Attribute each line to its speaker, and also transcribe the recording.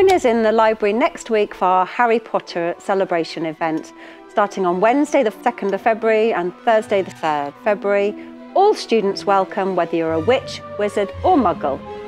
Speaker 1: Join us in the library next week for our Harry Potter celebration event, starting on Wednesday the 2nd of February and Thursday the 3rd February. All students welcome, whether you're a witch, wizard or muggle.